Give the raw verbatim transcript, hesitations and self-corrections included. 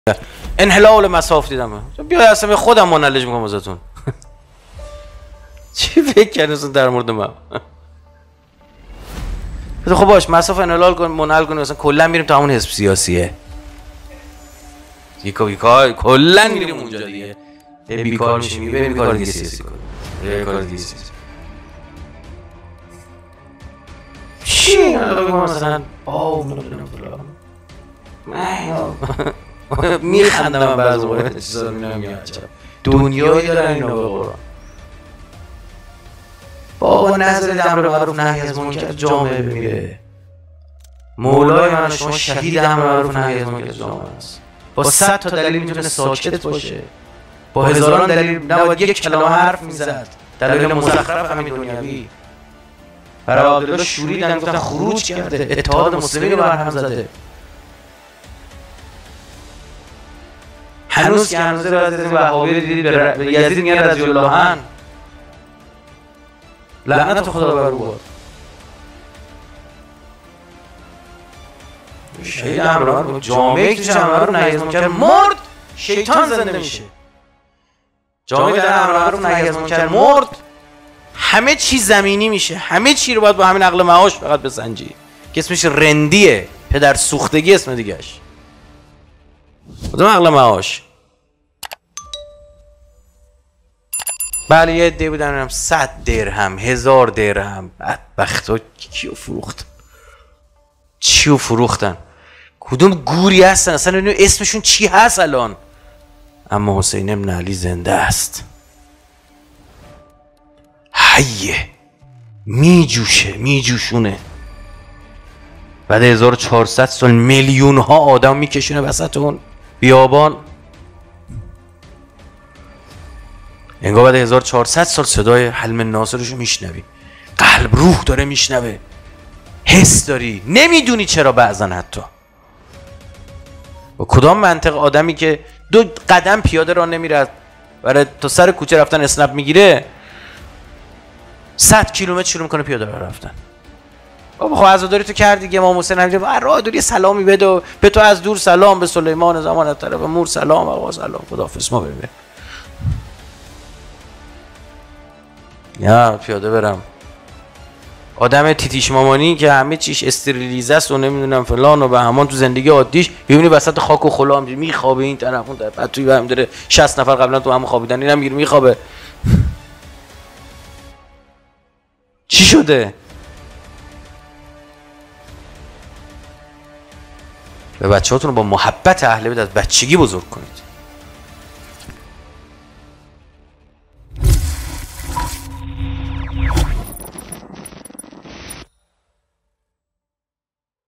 انحلال مساف دیدم. بیا اصلا خودم منلج میکنم ازتون. چی فکر کردین در مورد من؟ خب باش مساف انحلال کن منحل کن مثلا کلا میریم تا همون حزب سیاسیه. یکا بیکار کلا میریم اونجا دیگه. بیکار میشیم بریم کار دیگه سیاسی کنیم. یه کار دیگه سیاسی. چی مثلا آو نمیدونم فلان. میخندم من بعضی وقتا چیزا رو نمیگم دنیایی دارن اینا به قرآن. بابا نظر امر معروف نهی از منکر جامعه بمیره. مولای من شما شهید امر معروف نهی از منکر جامعه است. با صد تا دلیل میتونه ساکت باشه. با هزاران دلیل نباید یک کلمه حرف میزد. دلیل مزخرف همین دنیوی. برای عبدالله شوریدن گفتن خروج کرده. اتحاد مسلمین رو برهم زده. هنوز که هنوز رو از این وهابی دیدید به یزید میگن رضی الله عنه. لعنت خدا بر او. شهید امر جامعه که امر رو نهی از منکر مرد شیطان زنده میشه. جامعه در امر معروف نهی از منکر مرد همه چی زمینی میشه. همه چی رو باید با همین عقل معاش فقط بسنجی که اسمش رندیه. پدر سوختگی اسم دیگه‌اش. کدوم عقل معاش؟ بله یه عده بودن صد درهم هزار درهم بدبختا کیو فروختن چیو فروختن کدوم گوری هستن اصلا اینو اسمشون چی هست الان. اما حسین ابن علی زنده است، حیه، میجوشه میجوشونه. بعد هزار و چهارصد سال میلیون ها آدم میکشونه وسط اون بیابان. انگار بعد هزار و چهارصد سال صدای حلم ناصرشو میشنوی. قلب روح داره میشنوه. حس داری. نمیدونی چرا بعضا حتی. با کدام منطق آدمی که دو قدم پیاده راه نمیره برای تا سر کوچه رفتن اسنپ میگیره صد کیلومتر شروع میکنه پیاده راه رفتن. بابا خب عزاداری تو کردی دیگه. امام حسین همینجا راه داری سلامی بده به تو از دور سلام به سلیمان زمان از طرف مور سلام آقا سلام خداحافظ ما بریم یا پیاده برم. آدم تیتیش مامانی که همه چیش استریلیزه است و نمیدونم فلان و به همان تو زندگی عادیش میبینی وسط خاک و خلا هم میخوابه این طرف اون طرف بعد توی هم داره شصت نفر قبلا تو هم خوابیدن اینم میگیره میخوابه. چی شده؟ به بچه‌هاتون با محبت اهل بیت از بچگی بزرگ کنید.